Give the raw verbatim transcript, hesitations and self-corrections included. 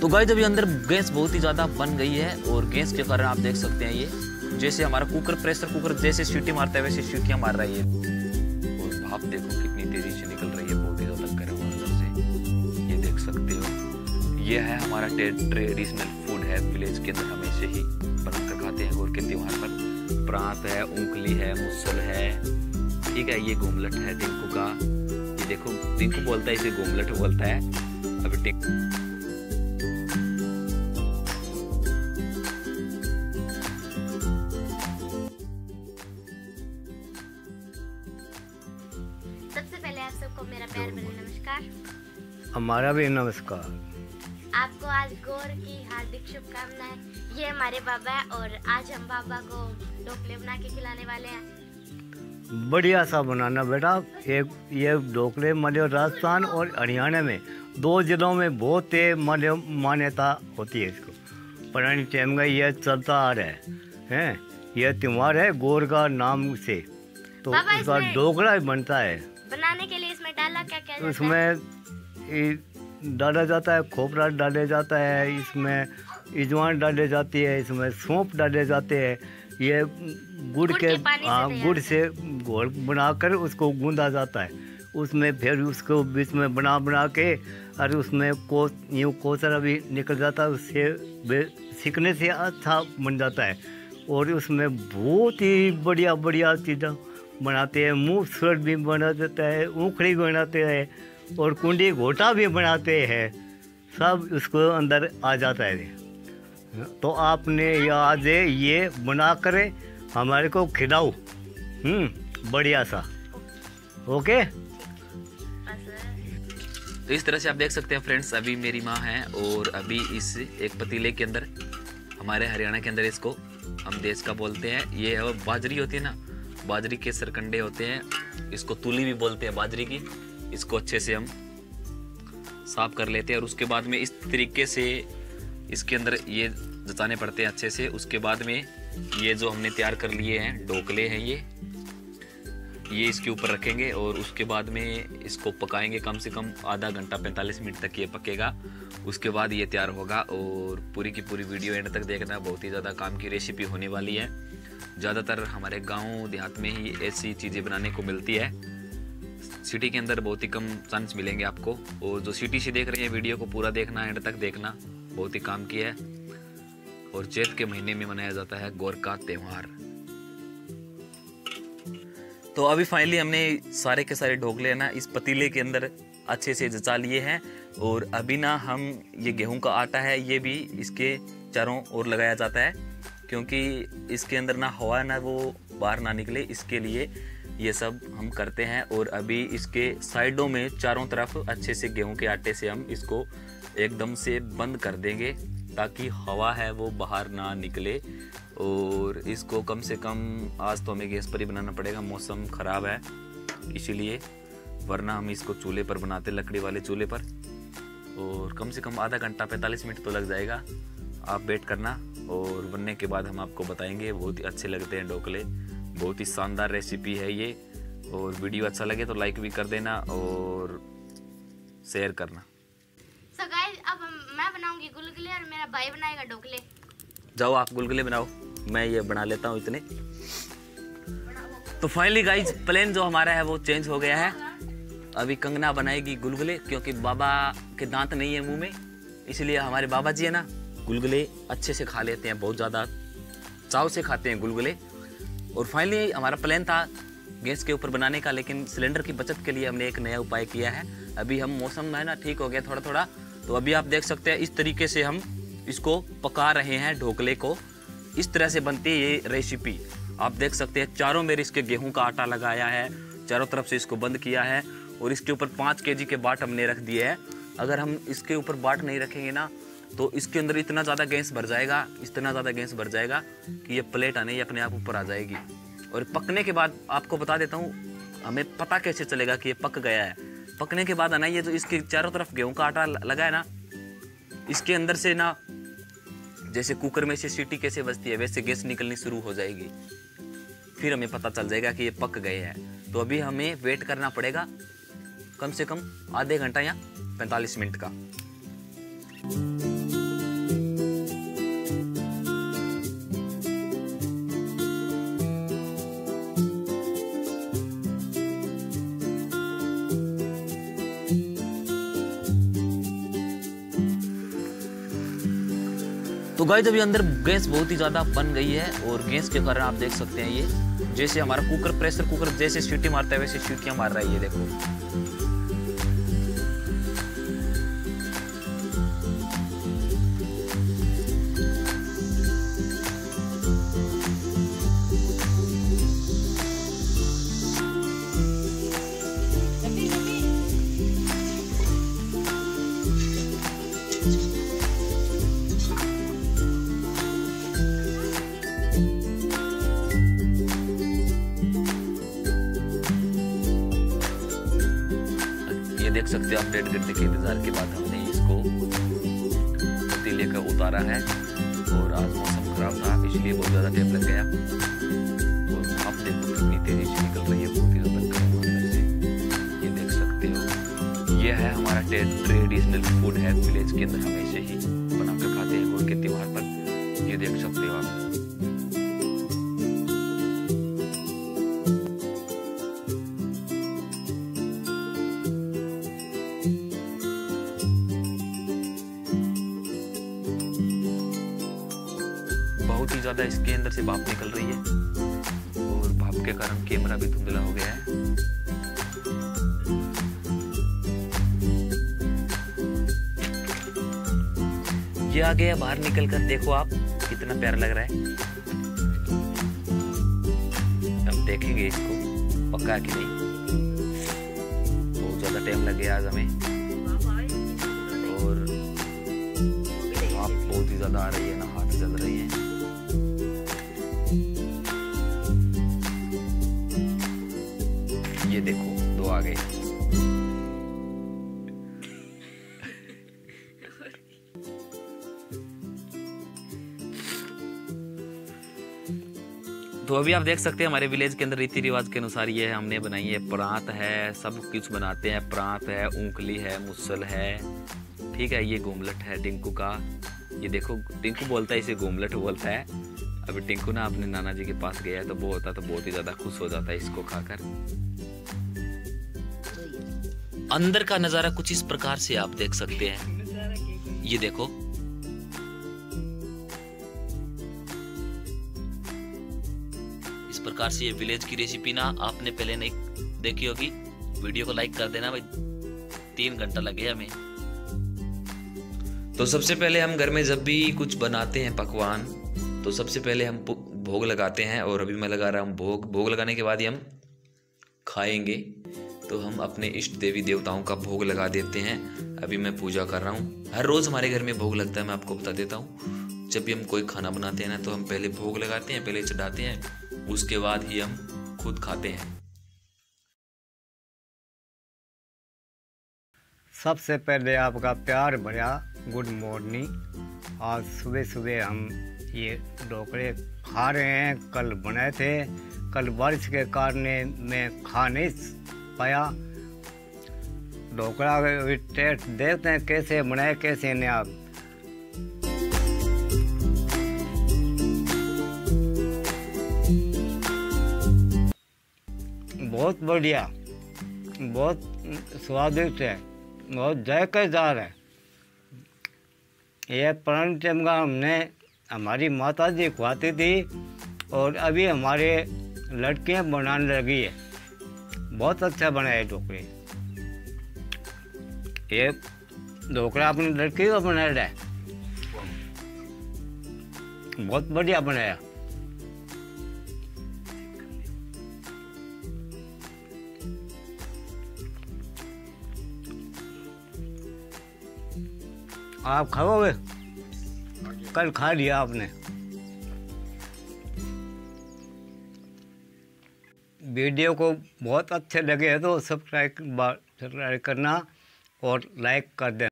तो गाइस अभी अंदर गैस बहुत ही ज़्यादा बन गई है और गैस के कारण आप देख सकते हैं ये जैसे हमारा कुकर प्रेशर कुकर जैसे सीटी मारता है वैसे सीटियाँ मार रहा है ये। और भाप देखो कितनी तेजी से निकल रही है, बहुत ही ज़्यादा गर्म अंदर से, ये देख सकते हो। ये है हमारा ट्रेडिशनल फूड है, विलेज के अंदर हम ऐसे ही बनाकर खाते हैं गोर के त्योहार पर। प्रांत है, ऊँखली है, मुसल है, ठीक है। ये घूमलट है टिंकू का, ये देखो टिंकू बोलता है इसे घूमलट बोलता है। अभी टिंकू सबसे पहले आप सबको मेरा प्यार भरा नमस्कार। हमारा भी नमस्कार। आपको आज गौर की हार्दिक शुभकामनाएं। ये हमारे बाबा है और आज हम बाबा को ढोकले बना के खिलाने वाले हैं। बढ़िया सा बनाना बेटा। एक ये ढोकले मध्य राजस्थान और हरियाणा में दो जिलों में बहुत ही मान्य मान्यता होती है इसको। पुरानी टाइम का ये चलता आ रहा है हैं। यह त्यौहार है गौर का नाम से, तो इसका ढोकला बनता है। बनाने के लिए इसमें डाला क्या क्या जाता है? इसमें डाला जाता है खोपरा डाले जाता है, इसमें इजवान डाले जाती है, इसमें सौंफ डाले जाते हैं। ये गुड़ के हाँ गुड़ से घोल बनाकर उसको गूंदा जाता है। उसमें फिर उसको बीच में बना बना के और उसमें को यूँ कोसरा भी निकल जाता है, उससे सीखने से अच्छा बन जाता है। और उसमें बहुत ही बढ़िया बढ़िया चीज़ें बनाते हैं। मुँह सुर भी बना देता है, ऊखड़ी बनाते हैं और कुंडी घोटा भी बनाते हैं। सब उसको अंदर आ जाता है। तो आपने याद है ये बना कर हमारे को खिलाओ, हम्म बढ़िया सा। ओके। तो इस तरह से आप देख सकते हैं फ्रेंड्स, अभी मेरी माँ है और अभी इस एक पतीले के अंदर हमारे हरियाणा के अंदर इसको हम देश का बोलते हैं। ये है बाजरी होती है ना, बाजरी के सरकंडे होते हैं, इसको तूली भी बोलते हैं बाजरी की। इसको अच्छे से हम साफ कर लेते हैं और उसके बाद में इस तरीके से इसके अंदर ये जताने पड़ते हैं अच्छे से। उसके बाद में ये जो हमने तैयार कर लिए हैं ढोकले हैं ये ये इसके ऊपर रखेंगे और उसके बाद में इसको पकाएंगे। कम से कम आधा घंटा पैंतालीस मिनट तक ये पकेगा। उसके बाद ये तैयार होगा और पूरी की पूरी वीडियो एंड तक देखना। बहुत ही ज़्यादा काम की रेसिपी होने वाली है। ज़्यादातर हमारे गांव देहात में ही ऐसी चीज़ें बनाने को मिलती है, सिटी के अंदर बहुत ही कम चांस मिलेंगे आपको। और जो सिटी से देख रहे हैं वीडियो को पूरा देखना, एंड तक देखना, बहुत ही काम की है। और चैत के महीने में मनाया जाता है गौर का त्योहार। तो अभी फाइनली हमने सारे के सारे ढोकले ना इस पतीले के अंदर अच्छे से जचा लिए हैं। और अभी ना हम ये गेहूं का आटा है ये भी इसके चारों ओर लगाया जाता है, क्योंकि इसके अंदर ना हवा ना वो बाहर ना निकले, इसके लिए ये सब हम करते हैं। और अभी इसके साइडों में चारों तरफ अच्छे से गेहूं के आटे से हम इसको एकदम से बंद कर देंगे ताकि हवा है वो बाहर ना निकले। और इसको कम से कम आज तो हमें गैस पर ही बनाना पड़ेगा, मौसम ख़राब है इसीलिए, वरना हम इसको चूल्हे पर बनाते, लकड़ी वाले चूल्हे पर। और कम से कम आधा घंटा पैंतालीस मिनट तो लग जाएगा, आप वेट करना। और बनने के बाद हम आपको बताएंगे। बहुत ही अच्छे लगते हैं ढोकले, बहुत ही शानदार रेसिपी है ये। और वीडियो अच्छा लगे तो लाइक भी कर देना और शेयर करना। So guys, अब मैं बनाऊंगी गुलगुले और मेरा भाई बनाएगा ढोकले। जाओ आप गुलगुले बनाओ, मैं ये बना लेता हूँ इतने। तो फाइनली गाइज प्लान जो हमारा है वो चेंज हो गया है। अभी कंगना बनाएगी गुलगुले, क्योंकि बाबा के दांत नहीं है मुंह में, इसलिए हमारे बाबा जी है ना गुलगुले अच्छे से खा लेते हैं, बहुत ज़्यादा चाव से खाते हैं गुलगुले। और फाइनली हमारा प्लान था गैस के ऊपर बनाने का, लेकिन सिलेंडर की बचत के लिए हमने एक नया उपाय किया है। अभी हम मौसम है ना ठीक हो गया थोड़ा थोड़ा, तो अभी आप देख सकते हैं इस तरीके से हम इसको पका रहे हैं ढोकले को। इस तरह से बनती है ये रेसिपी। आप देख सकते हैं चारों मेरे इसके गेहूं का आटा लगाया है, चारों तरफ से इसको बंद किया है और इसके ऊपर पाँच के जी के बाट हमने रख दिए हैं। अगर हम इसके ऊपर बाट नहीं रखेंगे ना तो इसके अंदर इतना ज़्यादा गैस भर जाएगा, इतना ज़्यादा गैस भर जाएगा कि ये प्लेट आने ही अपने आप ऊपर आ जाएगी। और पकने के बाद आपको बता देता हूँ हमें पता कैसे चलेगा कि ये पक गया है। पकने के बाद है ना ये जो इसके चारों तरफ गेहूं का आटा लगा है ना, इसके अंदर से ना जैसे कुकर में से सीटी कैसे बजती है वैसे गैस निकलनी शुरू हो जाएगी, फिर हमें पता चल जाएगा कि ये पक गए हैं। तो अभी हमें वेट करना पड़ेगा कम से कम आधे घंटा या पैंतालीस मिनट का। तो गाइस अभी अंदर गैस बहुत ही ज़्यादा बन गई है और गैस के कारण आप देख सकते हैं ये जैसे हमारा कुकर प्रेशर कुकर जैसे सीटी मारता है वैसे सीटियाँ मार रहा है ये देखो। देख सकते हो आप डेढ़ घंटे के इंतजार के बाद हमने इसको पतीले का उतारा है और आज मौसम खराब था इसलिए बहुत ज़्यादा टाइम लग गया और आप देखो कितनी तेजी से निकल रही है बहुत ही ज़्यादा गर्म अंदर से। ये देख सकते हो ये है हमारा ट्रेडिशनल फूड है विलेज के अंदर हमेशा ही बना कर खाते हैं गुड़ के त्योहार पर। ये देख सकते हो आप। बहुत ही ज़्यादा इसके अंदर से भाप निकल रही है और भाप के कारण कैमरा भी धुंधला हो गया है। ये आ गया बाहर निकल कर देखो आप कितना प्यारा लग रहा है। अब देखेंगे इसको पका कि नहीं। बहुत ज़्यादा टाइम लग गया आज हमें और भाप बहुत ही ज़्यादा आ रही है ना, हाथ जल रही है। ये देखो दो आ गए। तो अभी आप देख सकते हैं हमारे विलेज के अंदर रीति रिवाज के अनुसार ये हमने बनाई है। प्रांत है, सब कुछ बनाते हैं। प्रांत है, ऊंखली है, मुसल है, ठीक है। ये गोमलट है टिंकू का। ये देखो टिंकू बोलता है इसे गोमलट बोलता है। अभी टिंकू ना अपने नाना जी के पास गया है तो वो होता तो बहुत ही ज्यादा खुश हो जाता है इसको खाकर। अंदर का नजारा कुछ इस प्रकार से आप देख सकते हैं। ये देखो इस प्रकार से ये विलेज की रेसिपी ना आपने पहले नहीं देखी होगी। वीडियो को लाइक कर देना भाई, तीन घंटा लगे हमें। तो सबसे पहले हम घर में जब भी कुछ बनाते हैं पकवान तो सबसे पहले हम भोग लगाते हैं और अभी मैं लगा रहा हूँ भोग। भोग लगाने के बाद ही हम खाएंगे। तो हम अपने इष्ट देवी देवताओं का भोग लगा देते हैं। अभी मैं पूजा कर रहा हूँ। हर रोज हमारे घर में भोग लगता है, मैं आपको बता देता हूँ। जब भी हम कोई खाना बनाते हैं ना तो हम पहले भोग लगाते हैं, पहले चढ़ाते हैं, उसके बाद ही हम खुद खाते हैं। सबसे पहले आपका प्यार भरा गुड मॉर्निंग। आज सुबह सुबह हम ये ढोकले खा रहे हैं। कल बनाए थे, कल बारिश के कारण मैं खा नहीं पाया। ढोकला टेस्ट देखते हैं कैसे बनाए कैसे नहीं। आप बहुत बढ़िया, बहुत स्वादिष्ट है, बहुत जायकेदार है। ये पुराने टाइम का हमने हमारी माता जी खुआती थी और अभी हमारे लड़कियां बनाने लगी है। बहुत अच्छा बना है ढोकले। ये ढोकला अपनी लड़की को बनाया है, बहुत बढ़िया बनाया। आप खाओगे? कल खा लिया आपने। वीडियो को बहुत अच्छे लगे तो सब्सक्राइब करना और लाइक कर देना।